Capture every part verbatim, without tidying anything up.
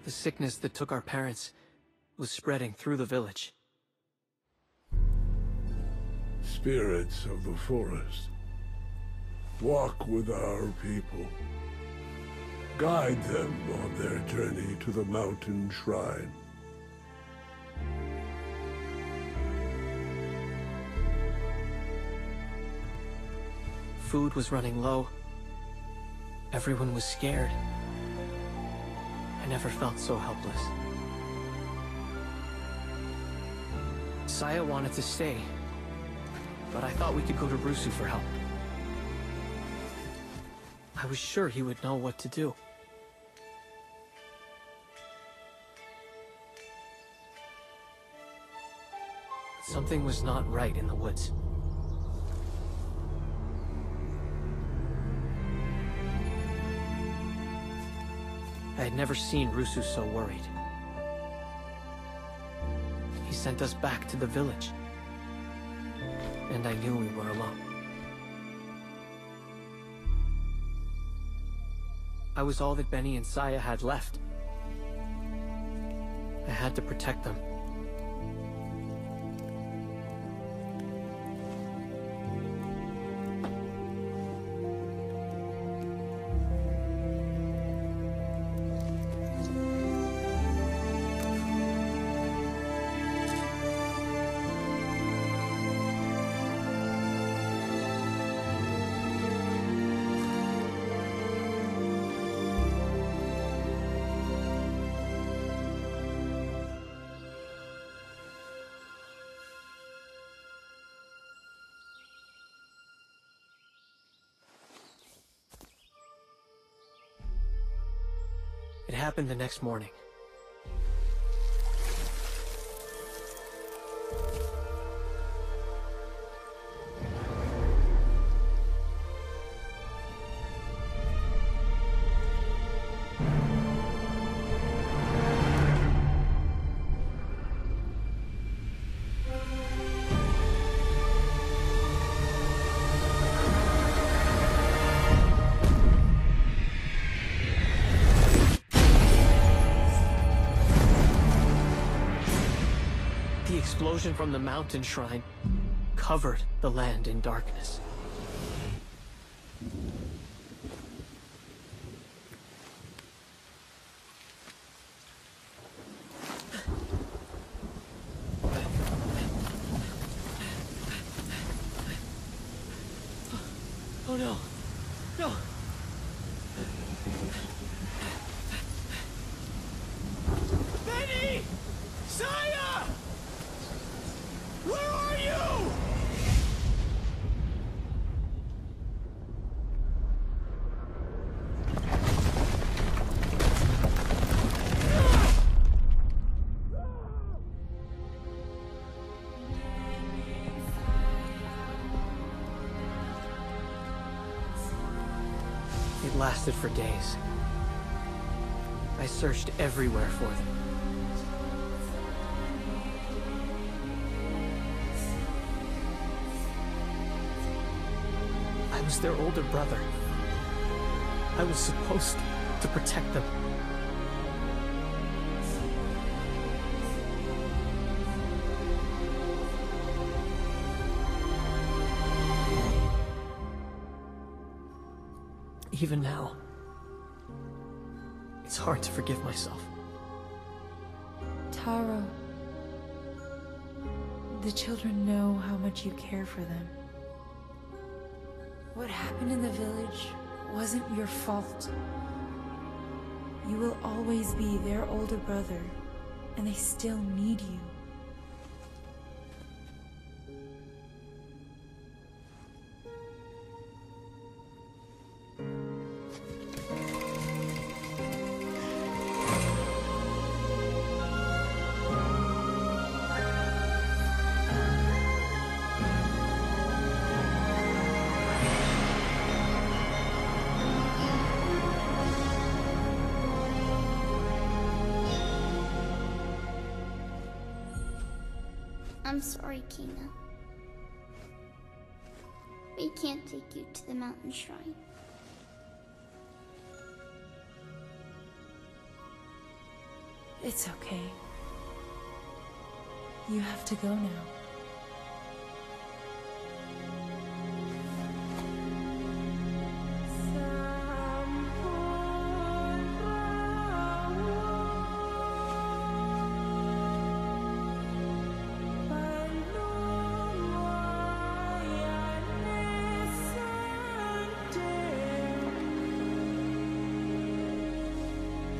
The sickness that took our parents was spreading through the village. Spirits of the forest, walk with our people. Guide them on their journey to the mountain shrine. Food was running low. Everyone was scared. I never felt so helpless. Saya wanted to stay, but I thought we could go to Rusu for help. I was sure he would know what to do. But something was not right in the woods. I had never seen Rusu so worried. He sent us back to the village, and I knew we were alone. I was all that Benny and Saya had left. I had to protect them. It happened the next morning. The explosion from the mountain shrine covered the land in darkness. Oh no! No! Benny! Saya! Where are you? It lasted for days. I searched everywhere for them. I was their older brother. I was supposed to protect them. Even now, it's hard to forgive myself. Taro, the children know how much you care for them. What happened in the village wasn't your fault. You will always be their older brother, and they still need you. I'm sorry, Kina. We can't take you to the mountain shrine. It's okay. You have to go now.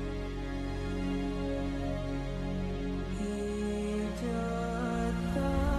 He doth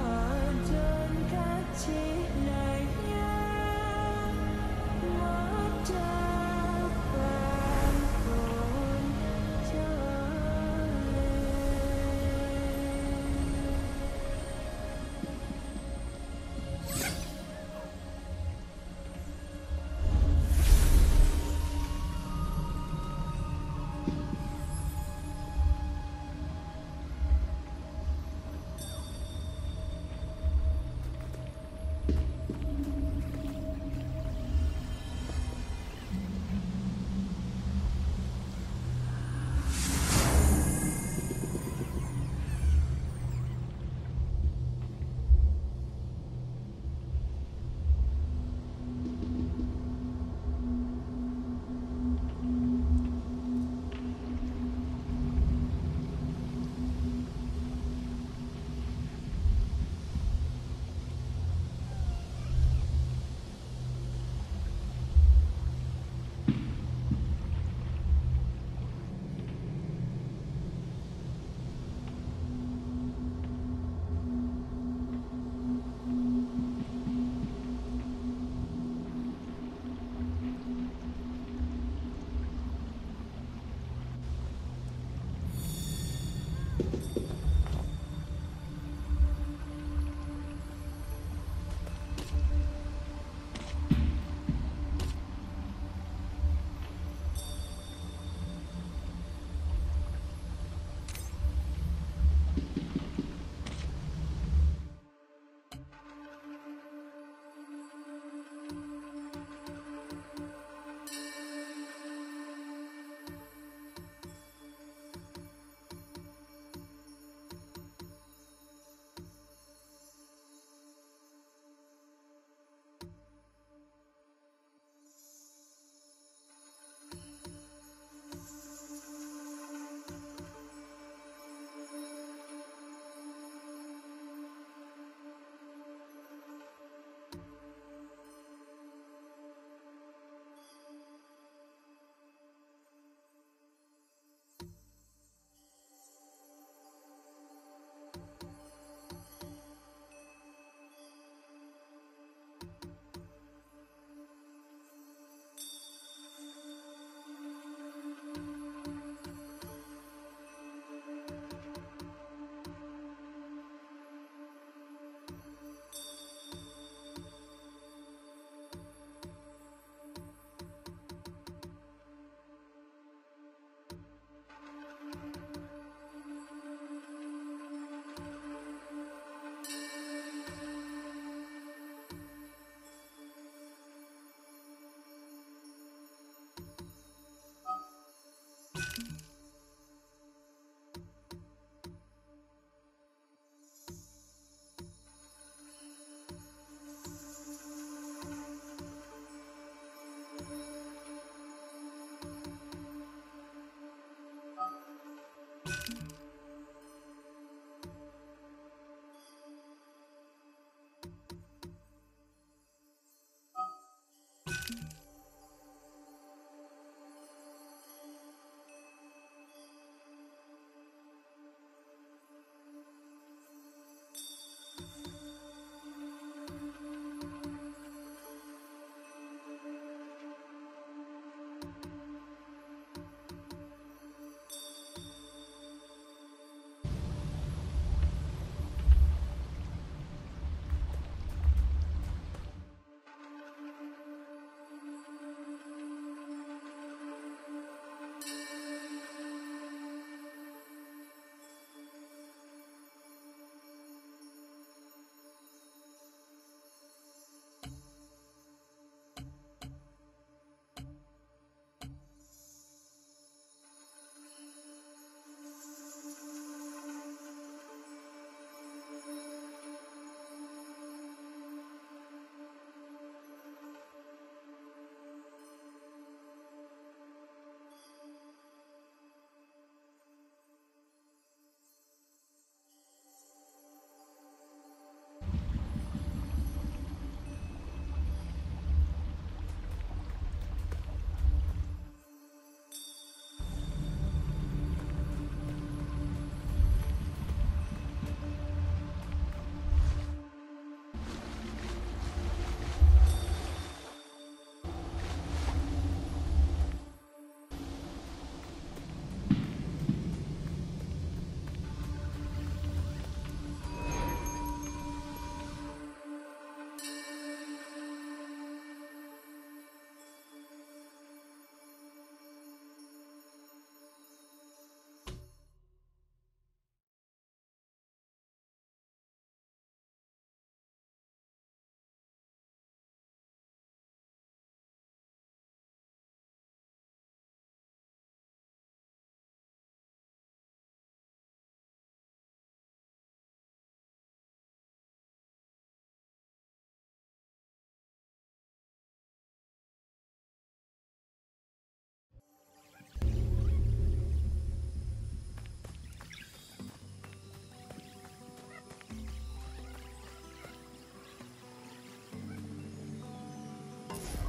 Lord.